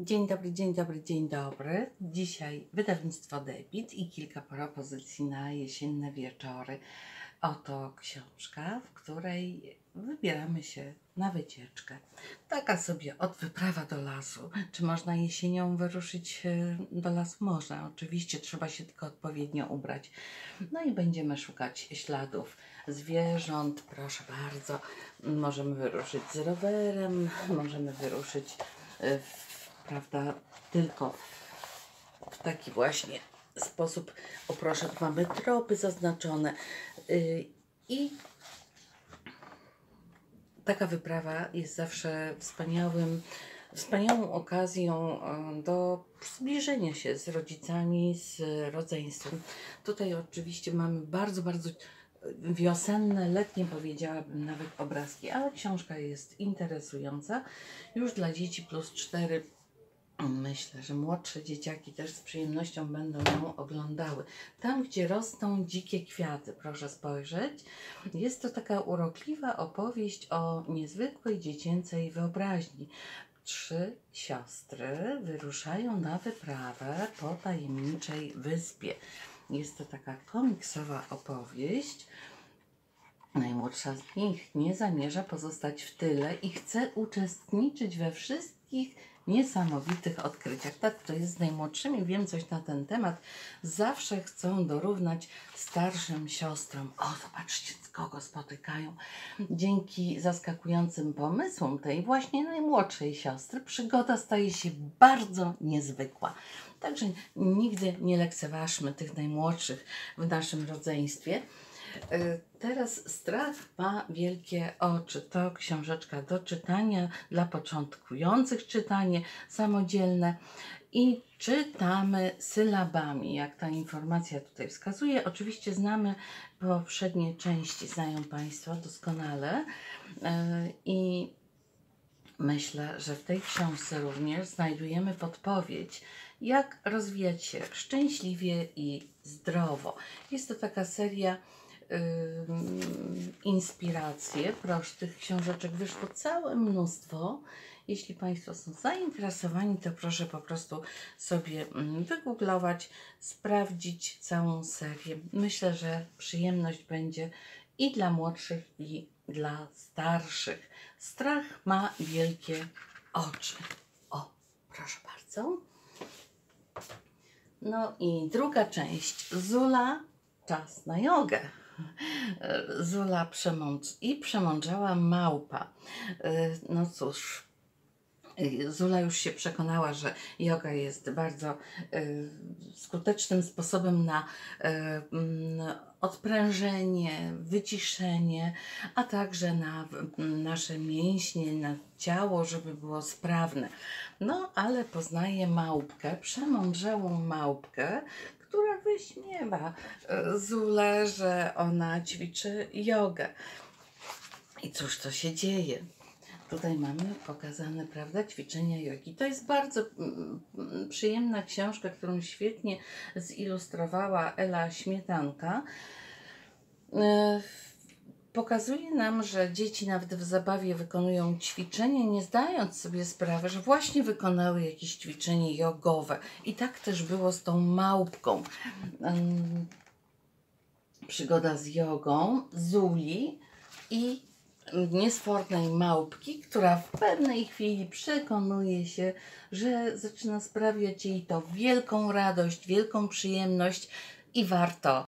Dzień dobry, dzień dobry, dzień dobry. Dzisiaj wydawnictwo Debit i kilka propozycji na jesienne wieczory. Oto książka, w której wybieramy się na wycieczkę. Taka sobie wyprawa do lasu. Czy można jesienią wyruszyć do lasu? Można, oczywiście, trzeba się tylko odpowiednio ubrać. No i będziemy szukać śladów zwierząt. Proszę bardzo, możemy wyruszyć z rowerem, możemy wyruszyć prawda, tylko w taki właśnie sposób. O proszę, tu mamy tropy zaznaczone i taka wyprawa jest zawsze wspaniałą okazją do zbliżenia się z rodzicami, z rodzeństwem. Tutaj oczywiście mamy bardzo wiosenne, letnie, powiedziałabym nawet, obrazki, ale książka jest interesująca już dla dzieci +4. Myślę, że młodsze dzieciaki też z przyjemnością będą ją oglądały. Tam, gdzie rosną dzikie kwiaty, proszę spojrzeć. Jest to taka urokliwa opowieść o niezwykłej dziecięcej wyobraźni. 3 siostry wyruszają na wyprawę po tajemniczej wyspie. Jest to taka komiksowa opowieść. Najmłodsza z nich nie zamierza pozostać w tyle i chce uczestniczyć we wszystkich niesamowitych odkryciach. Tak to jest z najmłodszymi, wiem coś na ten temat. Zawsze chcą dorównać starszym siostrom. O, zobaczcie, z kogo spotykają. Dzięki zaskakującym pomysłom tej właśnie najmłodszej siostry przygoda staje się bardzo niezwykła. Także nigdy nie lekceważmy tych najmłodszych w naszym rodzeństwie. Teraz Strach ma wielkie oczy. To książeczka do czytania dla początkujących, czytanie samodzielne i czytamy sylabami, jak ta informacja tutaj wskazuje. Oczywiście znamy poprzednie części, znają Państwo doskonale i myślę, że w tej książce również znajdujemy podpowiedź, jak rozwijać się szczęśliwie i zdrowo. Jest to taka seria inspiracje. Proszę, tych książeczek wyszło całe mnóstwo. Jeśli Państwo są zainteresowani, to proszę po prostu sobie wygooglować, sprawdzić całą serię. Myślę, że przyjemność będzie i dla młodszych, i dla starszych. Strach ma wielkie oczy. O, proszę bardzo. No i druga część. Zula, czas na jogę. Zula przemądrzała małpa. No cóż, Zula już się przekonała, że joga jest bardzo skutecznym sposobem na odprężenie, wyciszenie, a także na nasze mięśnie, na ciało, żeby było sprawne. No, ale poznaje małpkę, przemądrzałą małpkę, która wyśmiewa Zulę, że ona ćwiczy jogę. I cóż to się dzieje? Tutaj mamy pokazane, prawda, ćwiczenia jogi. To jest bardzo przyjemna książka, którą świetnie zilustrowała Ela Śmietanka. Pokazuje nam, że dzieci nawet w zabawie wykonują ćwiczenia, nie zdając sobie sprawy, że właśnie wykonały jakieś ćwiczenie jogowe. I tak też było z tą małpką. Przygoda z jogą Zuli i niesfornej małpki, która w pewnej chwili przekonuje się, że zaczyna sprawiać jej to wielką radość, wielką przyjemność i warto